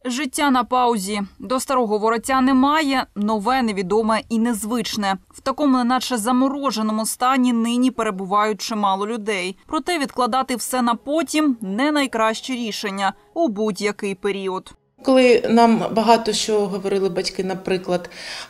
Життя на паузі. До старого вороття немає, нове, невідоме і незвичне. В такому неначе замороженому стані нині перебувають чимало людей. Проте відкладати все на потім – не найкраще рішення у будь-який період. Коли нам багато що говорили батьки, наприклад,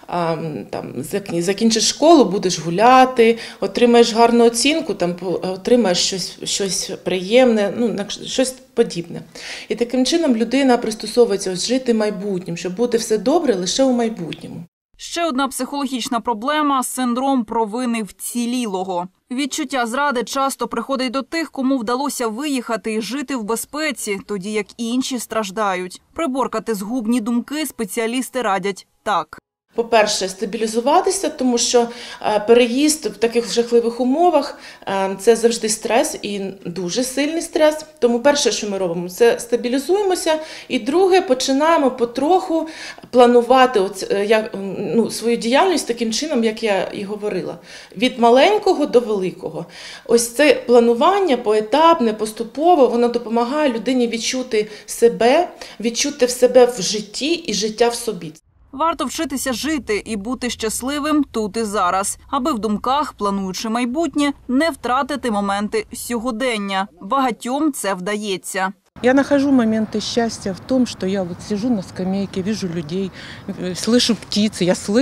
закінчиш школу, будеш гуляти, отримаєш гарну оцінку, отримаєш щось приємне, щось подібне. І таким чином людина пристосовується жити майбутнім, щоб буде все добре лише у майбутньому. Ще одна психологічна проблема – синдром провини вцілілого. Відчуття зради часто приходить до тих, кому вдалося виїхати і жити в безпеці, тоді як інші страждають. Приборкати згубні думки спеціалісти радять так. По-перше, стабілізуватися, тому що переїзд в таких жахливих умовах – це завжди стрес і дуже сильний стрес. Тому перше, що ми робимо, це стабілізуємося. І друге, починаємо потроху планувати свою діяльність таким чином, як я і говорила. Від маленького до великого. Ось це планування поетапне, поступово, воно допомагає людині відчути себе в себе в житті і життя в собі. Варто вчитися жити і бути щасливим тут і зараз, аби в думках, плануючи майбутнє, не втратити моменти сьогодення. Багатьом це вдається. Я нахожу моменты счастья в том, что я сижу на скамейке, вижу людей, слышу птицы,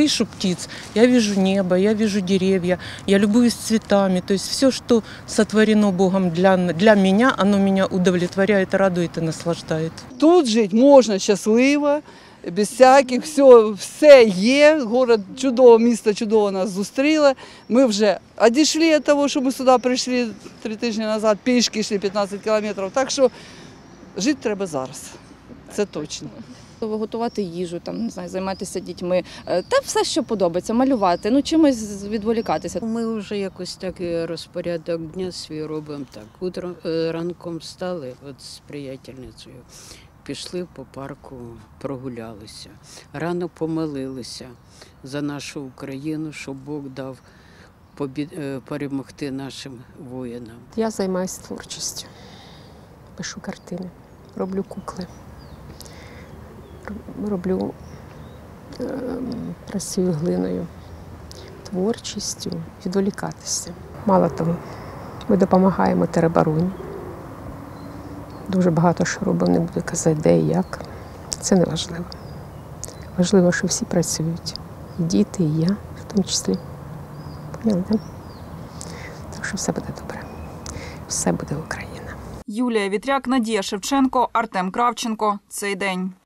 я вижу небо, я вижу деревья, я любуюсь цветами. То есть все, что сотворено Богом для меня, оно меня удовлетворяет, радует и наслаждает. Тут жити можна щасливо, без всяких, все є, город чудово, місто чудово нас зустріло. Ми вже відійшли від того, що ми сюди прийшли 3 тижні назад, пішки йшли 15 кілометрів. Так що жити треба зараз, це точно. Готувати їжу, займатися дітьми, та все, що подобається, малювати, чимось відволікатися. Ми вже якось так розпорядок дня свій робимо так. Утром, ранком встали з приятельницею, пішли по парку, прогулялися, рано помолилися за нашу Україну, щоб Бог дав перемогти нашим воїнам. Я займаюся творчістю, пишу картини, роблю кукли, працюю глиною, творчістю, відволікатися. Мало того, ми допомагаємо теробороні. Дуже багато що робимо, не буду казати, де і як. Це не важливо. Важливо, що всі працюють. І діти, і я, в тому числі. Поняли, так? Так що все буде добре. Все буде Україна. Юлія Вітряк, Надія Шевченко, Артем Кравченко. Цей день.